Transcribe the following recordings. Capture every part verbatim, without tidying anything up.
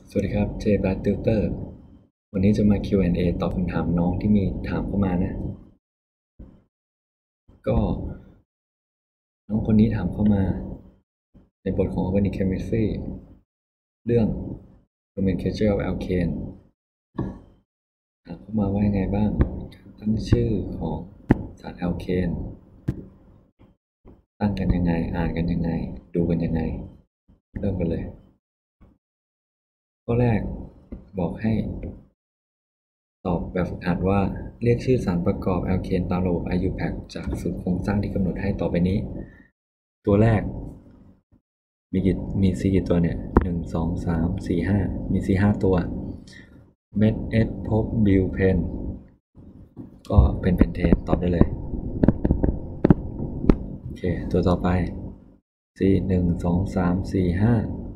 สวัสดีครับเจแบทติวเตอร์วันนี้จะมา คิว แอนด์ เอ ตอบคำถามน้องที่มีถามเข้ามานะก็น้องคนนี้ถามเข้ามาในบทของ Organic Chemistry เรื่อง Nomenclature of Alkane ถามเข้ามาว่ายังไงบ้างตั้งชื่อของสารแอลเคนตั้งกันยังไงอ่านกันยังไงดูกันยังไงเริ่มกันเลยข้อแรกบอกให้ตอบแบบฝึกหัดว่าเรียกชื่อสารประกอบแอลเคนตามระบบ ไอ ยู พี เอ ซี จากสูตรโครงสร้างที่กำหนดให้ต่อไปนี้ตัวแรกมีกี่มี C กี่ตัวเนี่ยหนึ่งสองสามสี่ห้ามี C ห้าตัวเมทเอสพบบิวเพนก็เป็นเพนเทนตอบได้เลยโอเคตัวต่อไป C หนึ่งสองสามสี่ห้า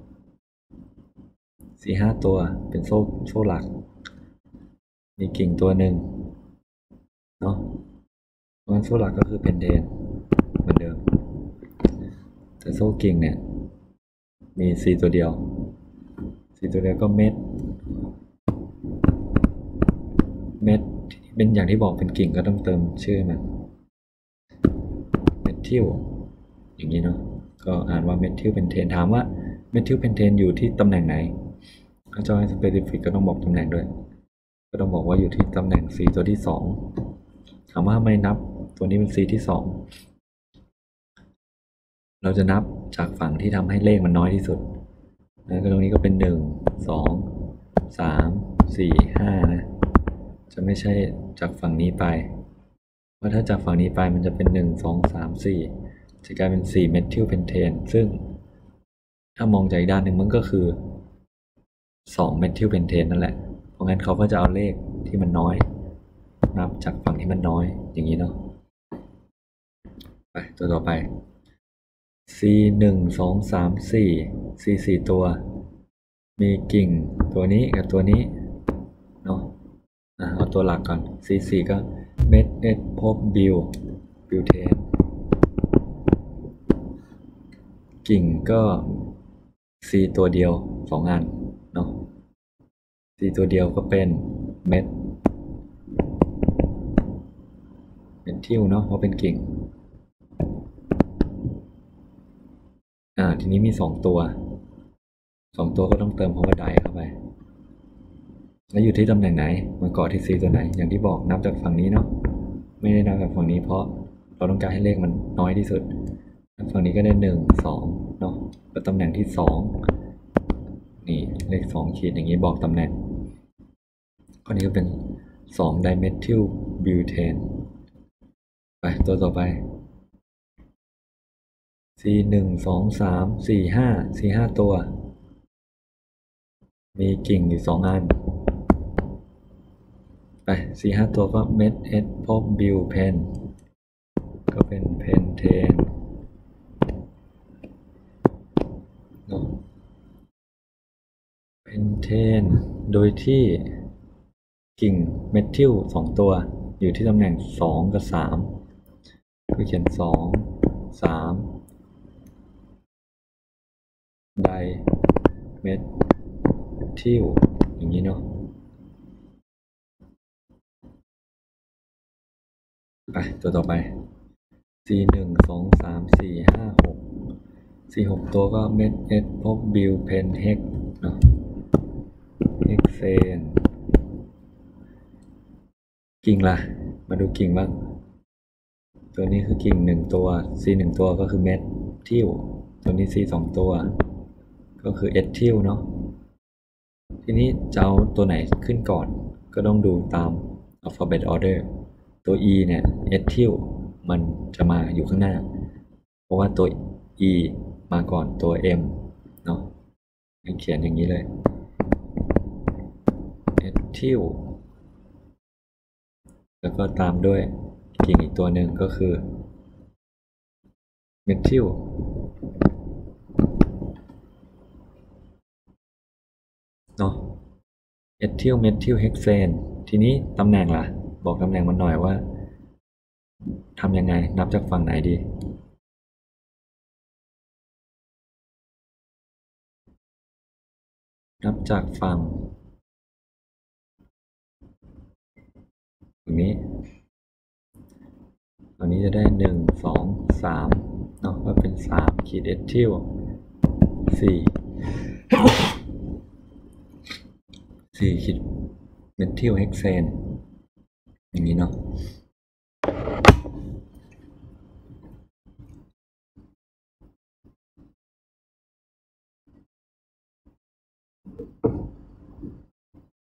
C ห้าตัวเป็นโซ่โซ่หลักมีกิ่งตัวหนึ่งเนาะเพราะฉะนั้นโซ่หลักก็คือเพนเทนเหมือนเดิมแต่โซ่กิ่งเนี่ยมี C ตัวเดียว C ตัวเดียวก็เม็ดเม็ดเป็นอย่างที่บอกเป็นกิ่งก็ต้องเติมชื่อมันเมทิลอย่างนี้เนาะก็อ่านว่าเมทิลเพนเทนถามว่าเมทิลเพนเทนอยู่ที่ตำแหน่งไหนถ้าจะให้สเปซิฟิกก็ต้องบอกตำแหน่งด้วยก็ต้องบอกว่าอยู่ที่ตำแหน่ง C ตัวที่สองถามว่าทำไมนับตัวนี้เป็น C ที่สองเราจะนับจากฝั่งที่ทำให้เลขมันน้อยที่สุดนะก็ตรงนี้ก็เป็นหนึ่งสองสามสี่ห้านะจะไม่ใช่จากฝั่งนี้ไปเพราะถ้าจากฝั่งนี้ไปมันจะเป็นหนึ่งสองสามสี่จะกลายเป็นสี่เมทิลเพนเทนซึ่งถ้ามองจากอีกด้านหนึ่งมันก็คือสองเมทิลเพนเทนนั่นแหละเพราะงั้นเขาก็จะเอาเลขที่มันน้อยนับจากฝั่งที่มันน้อยอย่างนี้เนาะไปตัวต่อไป C หนึ่งสองสามสี่ C สี่ตัวมีกิ่งตัวนี้กับตัวนี้เนาะอ่ะเอาตัวหลักก่อน C สี่ก็เมทเอสพบบิวบิวเทนกิ่งก็ C ตัวเดียวสองอันเนาะ C ตัวเดียวก็เป็นเม็ดเป็นทิวเนาะเพราะเป็นกิ่งอ่าทีนี้มีสองตัวสองตัวก็ต้องเติมคำว่าไดเข้าไปแล้วอยู่ที่ตำแหน่งไหนมันเกาะที่ C ตัวไหนอย่างที่บอกนับจากฝั่งนี้เนาะไม่ได้นับจากฝั่งนี้เพราะเราต้องการให้เลขมันน้อยที่สุดฝั่งนี้ก็ได้หนึ่งสองเนาะก็ตำแหน่งที่สองนี่เลขสองขีดอย่างนี้บอกตำแหน่งข้อนี้ก็เป็นสองไดเมทิลบิวเทนไปตัวต่อไป C หนึ่งสองสามสี่ห้า C ห้าตัวมีกิ่งอยู่สองอันไป C ห้าตัวก็เมทเอสพบบิวเพนก็เป็นเพนเทนเนาะเพนเทนโดยที่กิ่งเมทิลสองตัวอยู่ที่ตำแหน่งสองกับสามก็เขียนสองสามไดเมทิลอย่างนี้เนาะไปตัวต่อไป C หนึ่งสองสามสี่ห้าหก C หกตัวก็เมทเอสพบบิวเพนเฮกเนาะเฮกเซนกิ่งล่ะมาดูกิ่งบ้างตัวนี้คือกิ่งหนึ่งตัว C หนึ่งตัวก็คือเมททิลตัวนี้ C สองตัวก็คือเอทิลเนาะทีนี้จะเอาตัวไหนขึ้นก่อนก็ต้องดูตาม alphabet order ตัว E เนี่ยเอทิลมันจะมาอยู่ข้างหน้าเพราะว่าตัว E มาก่อนตัว M เนาะเขียนอย่างนี้เลยเอทิลแล้วก็ตามด้วยกิ่งอีกตัวหนึ่งก็คือเมทิลเนาะเอทิลเมทิลเฮกเซนทีนี้ตำแหน่งล่ะบอกตำแหน่งมันหน่อยว่าทำยังไงนับจากฝั่งไหนดีนับจากฝั่งตรงนี้ตรงนี้จะได้หนึ่งสองสามเนาะก็เป็นสามขีดเอทิลสี่สี่ขีดเมทิลเฮกเซนอย่างนี้เนาะ